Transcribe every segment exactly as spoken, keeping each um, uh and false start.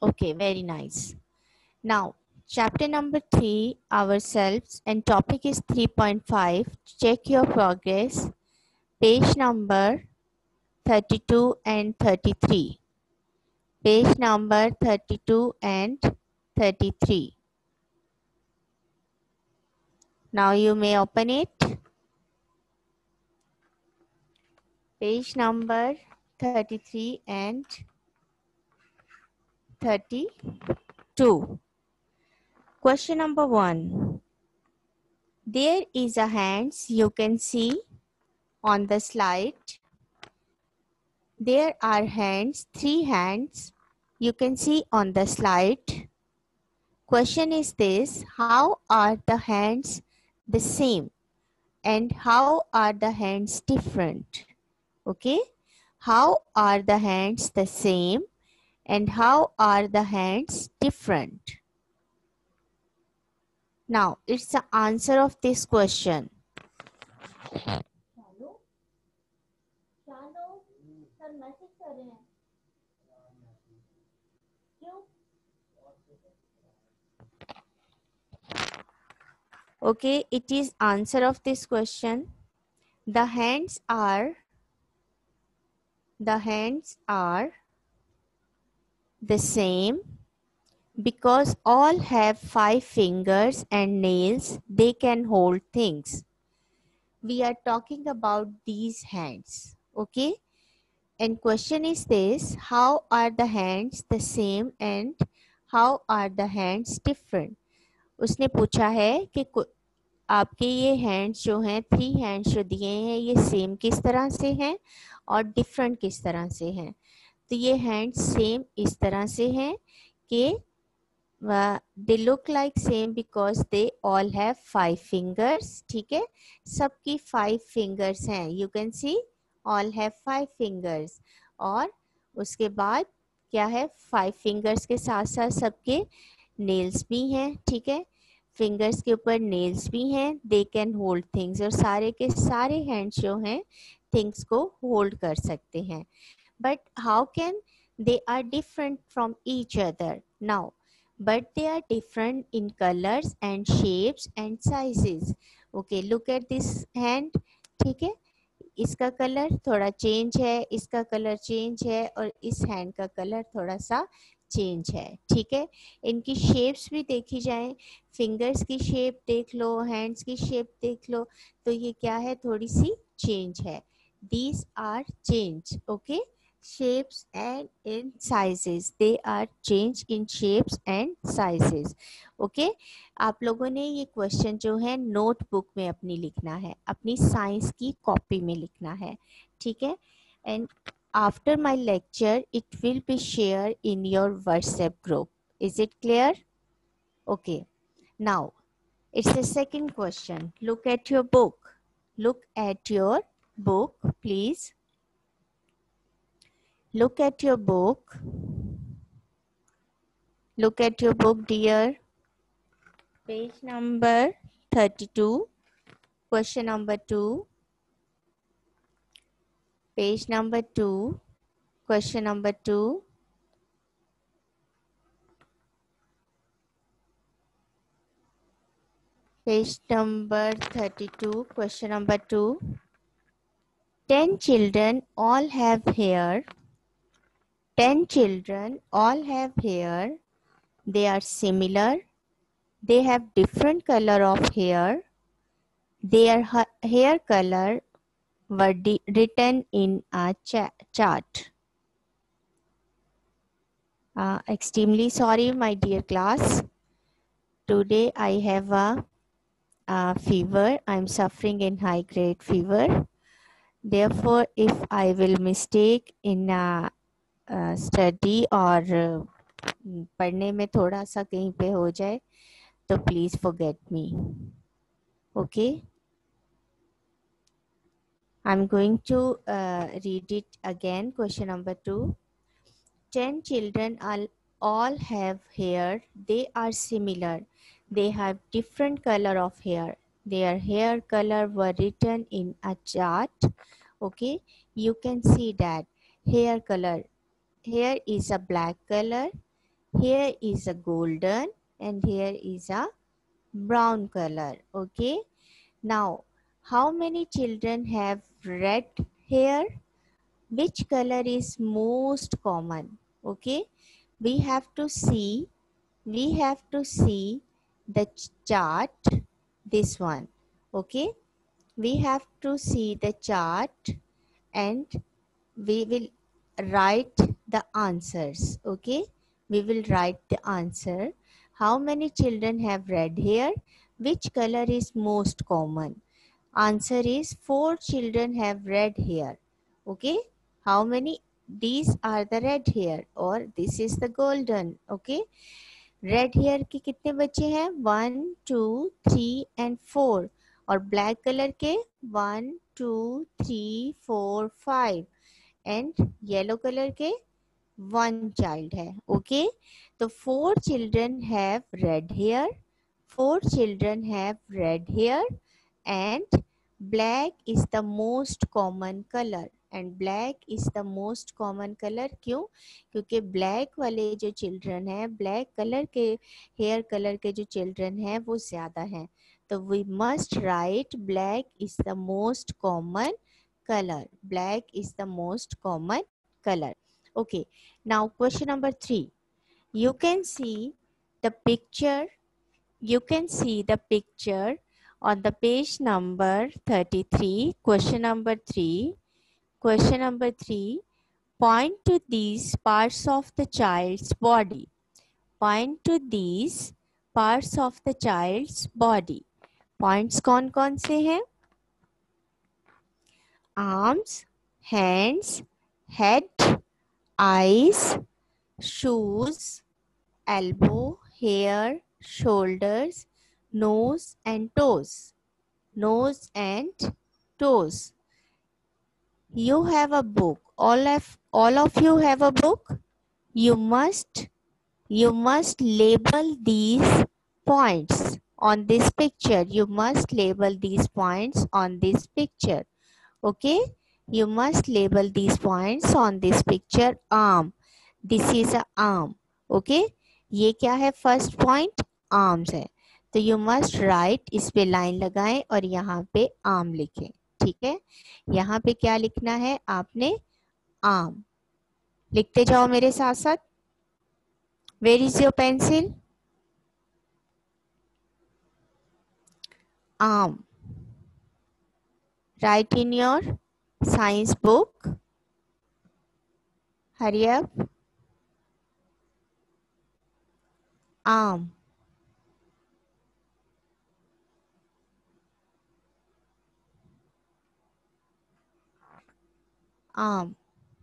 Okay, very nice. Now, chapter number three, ourselves, and topic is three point five. Check your progress. Page number thirty-two and thirty-three. Page number thirty-two and thirty-three. Now you may open it. Page number thirty-three and thirty-two. Question number one. There is a hands you can see on the slide. There are hands, three hands you can see on the slide. Question is this: how are the hands the same and how are the hands different? Okay, how are the hands the same and how are the hands different? Now, it's the answer of this question. Okay, it is answer of this question. The hands are the hands are the same because all have five fingers and nails. They can hold things. We are talking about these hands. Okay, and question is this: how are the hands the same and how are the hands different? उसने पूछा है कि आपके ये hands जो हैं, three hands जो दिए हैं, ये सेम किस तरह से हैं और डिफरेंट किस तरह से हैं. तो ये हैंड्स सेम इस तरह से हैं कि they look like same because they all have five fingers. ठीक है, सबकी फाइव फिंगर्स हैं. You can see all have five fingers. और उसके बाद क्या है, फाइव फिंगर्स के साथ साथ सबके नेल्स भी हैं. ठीक है, फिंगर्स के ऊपर नेल्स भी हैं. दे कैन होल्ड थिंग्स, और सारे के सारे हैंड्स जो हैं थिंग्स को होल्ड कर सकते हैं. But how can they are different from each other? Now, but they are different in colours and shapes and sizes. Okay, look at this hand. ठीक है, इसका कलर थोड़ा चेंज है, इसका कलर चेंज है, और इस हैंड का कलर थोड़ा सा चेंज है. ठीक है, इनकी शेप्स भी देखी जाए, फिंगर्स की शेप देख लो, हैंड्स की शेप देख लो, तो ये क्या है, थोड़ी सी चेंज है. These are change. Okay, shapes and in sizes, they are change in shapes and sizes. okay, आप लोगों ने ये क्वेश्चन जो है नोटबुक में अपनी लिखना है, अपनी साइंस की कॉपी में लिखना है. ठीक है, and after my lecture it will be shared in your WhatsApp group. Is it clear? Okay, now it's the second question. Look at your book. Look at your book, please. Look at your book. Look at your book, dear. Page number thirty-two. Question number two. Page number two. Question number two. Page number thirty-two. Question number two. Ten children all have hair. Ten children all have hair. They are similar. They have different color of hair. Their ha hair color were written in a cha chart. Uh, extremely sorry, my dear class. Today I have a, a fever. I am suffering in high grade fever. Therefore, if I will mistake in a, a study और पढ़ने में थोड़ा सा कहीं पे हो जाए तो please forget me. Okay. I'm going to uh, read it again. Question number two. Ten children all, all have hair. They are similar. They have different color of hair. Their hair color were written in a chart. Okay, you can see that hair color. Hair is a black color. Here is a golden and here is a brown color. Okay. Now, how many children have red hair? Which color is most common? Okay. We have to see, we have to see the chart, this one. Okay. We have to see the chart and we will write the answers. Okay, we will write the answer. How many children have red hair? Which color is most common? Answer is four children have red hair. Okay, how many? These are the red hair or this is the golden. Okay, red hair के कितने बच्चे हैं? One two three and four. और black colour के one two three four five. And yellow colour के one child है. Okay, तो four children have red hair, four children have red hair and black is the most common colour. And black is the most common colour. क्यों? क्योंकि black वाले जो children हैं, black colour के hair colour के जो children हैं वो ज़्यादा हैं. तो we must write black is the most common color. Black is the most common color. Okay, now question number three. You can see the picture. You can see the picture on the page number thirty-three. Question number three. Question number three. Point to these parts of the child's body. Point to these parts of the child's body. Points कौन कौन से हैं? Arms, hands, head, eyes, shoes, elbow, hair, shoulders, nose and toes. Nose and toes. You have a book. All of all of you have a book. You must you must label these points on this picture. You must label these points on this picture. Okay, you must label these points on this picture. Arm, this is a arm. Okay, ये क्या है? First point arms है. तो you must write, इस पे line लगाएं और यहाँ पे आर्म लिखें. ठीक है, यहाँ पे क्या लिखना है आपने? आर्म. लिखते जाओ मेरे साथ साथ. Where is your pencil? Arm. Write in your science book. Hurry up. Arm. Arm.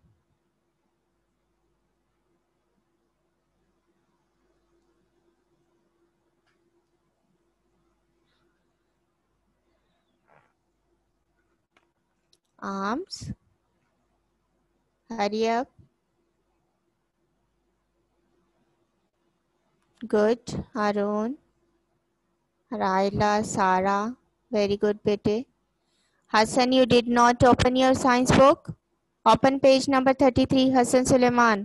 Arms. Hurry up. Good. Harun, Raila, Sarah. Very good, bete. Hassan, you did not open your science book. Open page number thirty-three. Hassan Suleiman.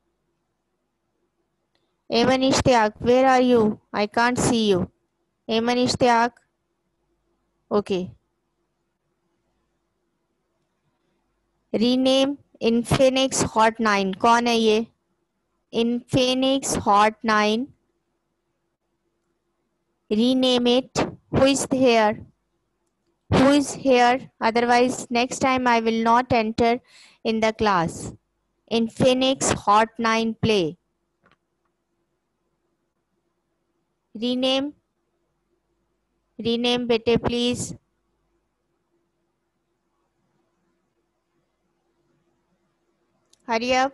Eman Ishtiaq, where are you? I can't see you. Eman Ishtiaq. Okay. Rename Infinix Hot nine. कौन है ये? Infinix Hot nine. Rename it. Who is here? Who is here? Otherwise, next time I will not enter in the class. Infinix Hot nine Play. Rename. Rename, bete, please. Hurry up.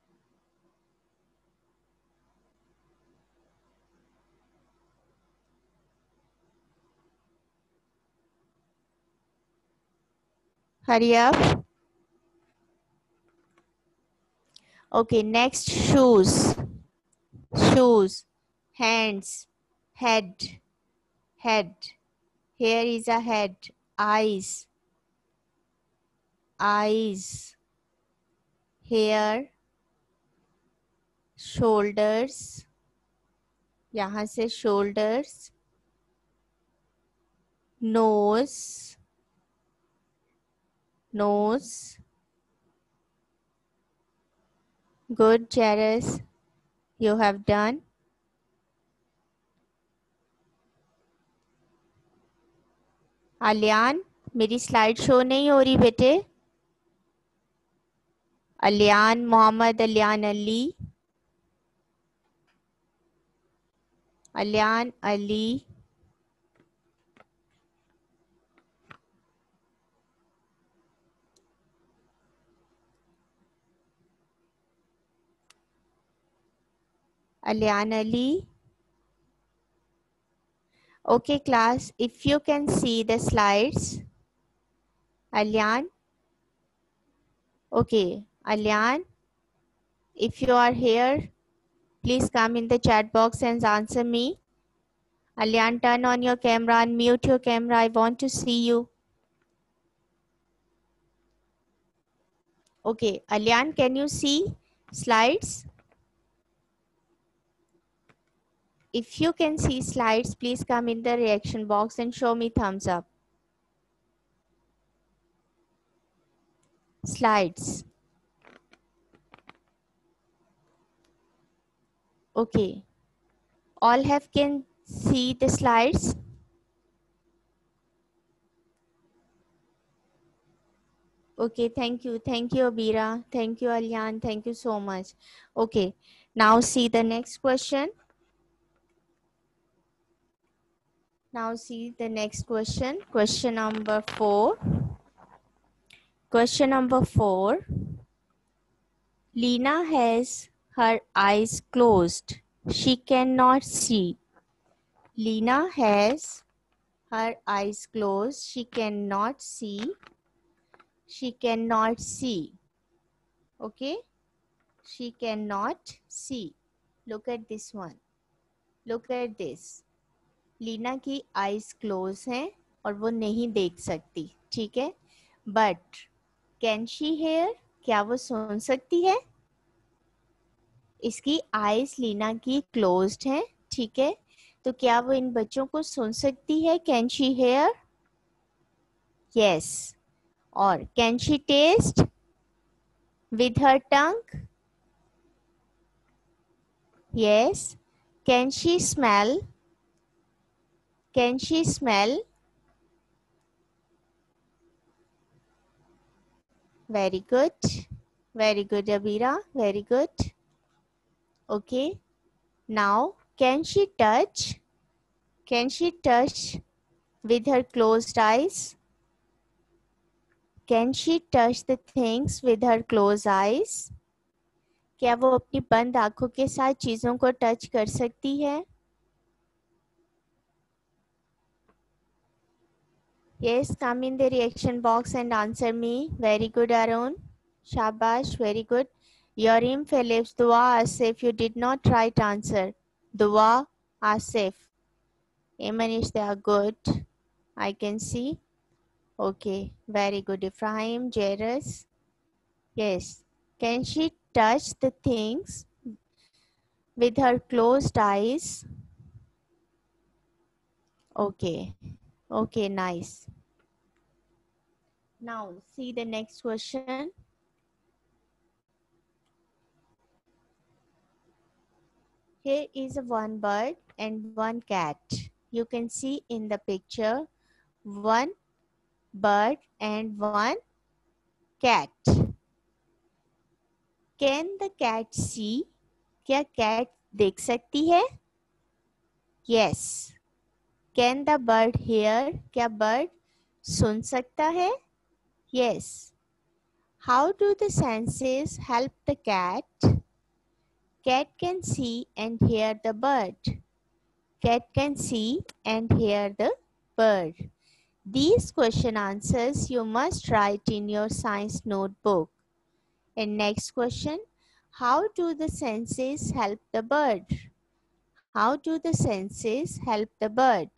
Hurry up. Okay, next, shoes. Shoes. Hands. Head. Head. Here is a head. Eyes. Eyes. Hair. shoulders, यहाँ से shoulders, nose, nose. Good, Jairus, you have done. अलियान, मेरी slide show नहीं हो रही बेटे. अलियान Mohammad, अलियान Ali, अलियान Ali. अलियान Ali. Okay class, if you can see the slides. Alyan. Okay, Alyan, if you are here, please come in the chat box and answer me. Alyan, turn on your camera, unmute your camera. I want to see you. Okay, Alyan, can you see slides? If you can see slides, please come in the reaction box and show me thumbs up. Slides. Okay. All have can see the slides? Okay, thank you. Thank you, Abira. Thank you, Alyan. Thank you so much. Okay, now see the next question. Now see the next question. Question number four. Question number four. Lena has her eyes closed. She cannot see. Lena has her eyes closed. She cannot see. She cannot see. Okay? She cannot see. Look at this one. Look at this. Leena की eyes close हैं और वो नहीं देख सकती. ठीक है, but can she hair, क्या वो सुन सकती है? इसकी आईज लीना की क्लोज्ड हैं. ठीक है, तो क्या वो इन बच्चों को सुन सकती है? Can she hear? यस. और can she taste with her tongue? Yes. Can she smell? Can she smell? Very good. Very good, Abira. Very good. Okay. Now, can she touch? Can she touch with her closed eyes? Can she touch the things with her closed eyes? क्या वो अपनी बंद आंखों के साथ चीजों को touch कर सकती है? Yes, come in the reaction box and answer me. Very good, Arun. Shabash, very good. Yorim Phillips, Dua Asif, you did not write answer. Dua Asif. Emanish, they are good. I can see. Okay, very good. Ephraim, Jairus. Yes. Can she touch the things with her closed eyes? Okay. Okay, nice. Now, see the next question. Here is one bird and one cat. You can see in the picture one bird and one cat. Can the cat see? क्या cat देख सकती है? Yes. Can the bird hear? क्या bird सुन सकता है? Yes. How do the senses help the cat? Cat can see and hear the bird. Cat can see and hear the bird. These question answers you must write in your science notebook. And next question, how do the senses help the bird? How do the senses help the bird?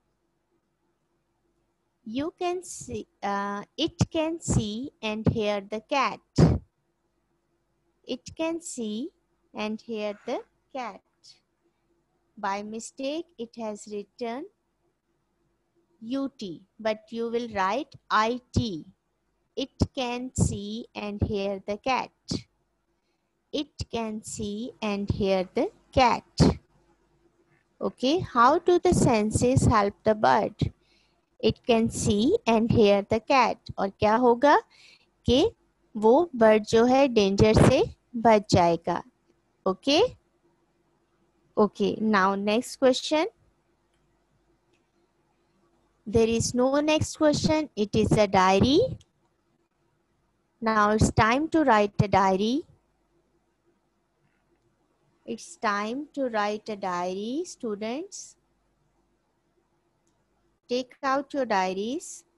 You can see, uh, it can see and hear the cat. It can see and here the cat. By mistake it has written U T, but you will write I T. It can see and hear the cat. It can see and hear the cat. Okay, how do the senses help the bird? It can see and hear the cat. और क्या होगा कि वो bird जो है danger से बच जाएगा. Okay? Okay, now next question. There is no next question. It is a diary. Now it's time to write a diary. It's time to write a diary, students. Take out your diaries.